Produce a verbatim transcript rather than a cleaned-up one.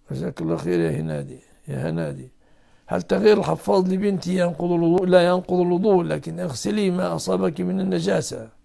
جزاك الله خير يا هنادي يا هنادي. هل تغيير الحفاض لبنتي ينقض الوضوء؟ لا ينقض الوضوء، لكن اغسلي ما أصابك من النجاسة.